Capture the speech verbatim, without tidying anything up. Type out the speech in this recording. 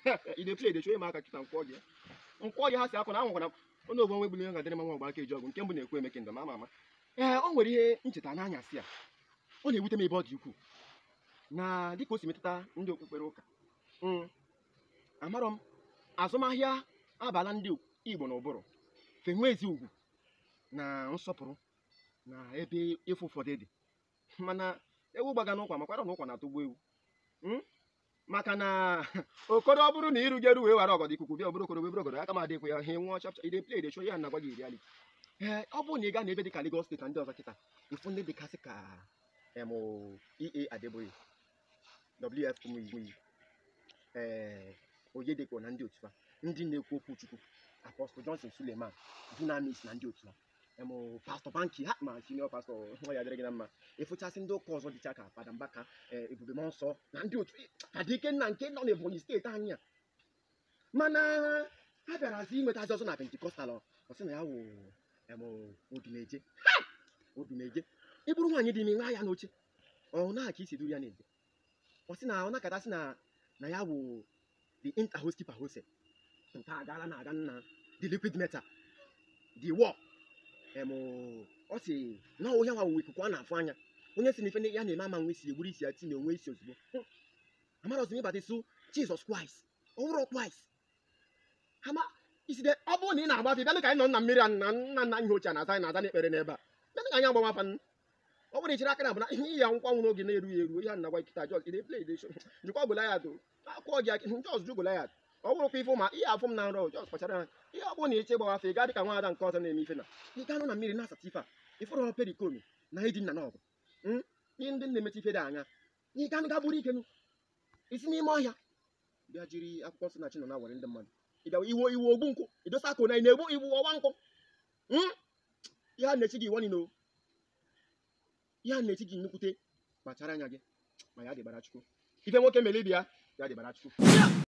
I dey play dey show aka kita nkwọ gị nkwọ gị ha si akọ na anwụkwana onye ogbo nwe gbuli ga dịrị manwa ọgba aka eji ọgụ nke mbụ na-ekwu eme kingdom ama ama ee o nwere ihe ncheta n'anyasị a ọ na-ewute m ebe ọ dị ukwuu na dịka o si metụta ndị okpukpere ụka amarọ m azụmahịa abala ndị Igbo n'ụbụrụ fenwe ezi ugwu na nsọpụrụ na ebe ịfụ ụfọdụ dị mana ewu gbaga n'ụkwa makwara na ụkwa na-atụgbu ewu maka na okoro ọ bụrụ na iru gị eru wee wara ọgọdọ ikuku bịa obere okoro wee bụrụ ọgọdọ aka m adịkwa ya ha nwụọ chapcha ide play dey show ya na gwa gị reality ee ọ bụrụ na ị gaa n'ebe dị ka Lagos steeti na ndị ọzọ kịta ịfụ ndị dịkasị ka em E A Adeboye W F Kumuyi ee Oyedepo na ndị otu ha ndị na-ekwu okwu Chukwu Apostle Johnson Suleman Dunamis na ndị otu ha em Pastor Banky ha ma senior pastor nwa ya dịrị gị na mma ịfụchasị ndị ụka ọzọ dịcha ka Fada Mbaka Ebube Mmụọ Nsọ na ndị otu Fadike nna nke nọ n'Ebonyi steeti anyị a mana ha bịarazi inwetazi ọzọ na Pentikọstal ọ sị na ya wụ em Odumeje Odumeje ịbụrụ nwaanyị dị ime nwa ya n'oche ọ na ka isi duru ya n'eze ọ sị na ọ na-akatasị na na ya wụ the inter-house keeper hose nke agala na aga nna the liquid metal the war em ọ sị na onye nwa wụ ikuku a na-afụ anya onye si n'ife ya na-eme ama nwe isi egburu isi ya tinye onwe isi ozugbo amarọzi m ịbata isu Jesus Christ ọ wụrụ Christ hama iside ọ bụrụ na ị na-agbafe bịa ka anyị nọ na mmiri na nna nna ihe ochie na-aza na-aza n'ekpere n'ebe a bịa ka anyị agbawa fan ọ bụrụ ijiri aka na abụna ihe ya nkwa nwụ n'oge na-eru ya eru ihe a na-agwa kịta Jos ide play dey show njikwa Goliath akwụkwọ gị aka Jos ju Goliath ọ bụrụkwa ife ma ihe afụ m na nrọ Jos kpachara ya ihe ọ bụrụ na iche gbawa afa ị gaa dị ka nwaada nke ọzọ na-eme ife na ị gaa nọ na mmiri na-asata ife a ịfụrụ perikomi na ịdị nna n'ọgụ ihe ndị na-emecha ife dị anya ị gaa ga bụrụ ikenu isi n'ime ọhịa bịa jiri akwụkwọ nsọ na chi nọ na-awere ndị mmadụ ịbịa iwo iwo ogbu nkwụ idosa akụ na ị na-egbu iwu ọwa nkwụ ihe a na-echi gị iwoni no ihe a na-echi gị nnukwute kpachara anya gị ma ya dịbara Chukwu ife nwoke mere ibe ya ya dịbara Chukwu